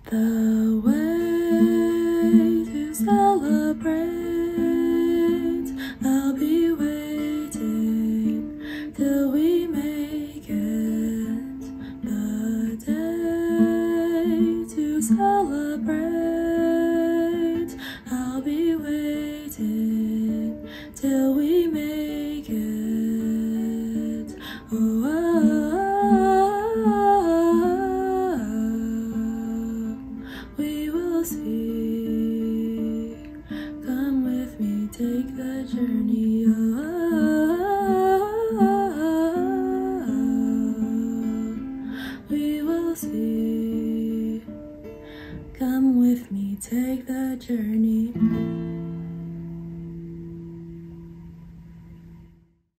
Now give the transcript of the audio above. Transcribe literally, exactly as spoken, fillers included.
the way to celebrate. I'll be waiting till we make it the day to celebrate. I'll be waiting till we make it. Oh, oh, oh, oh. We will see. Come with me, take the journey. Oh, oh, oh, oh. We will see. Come with me, take the journey.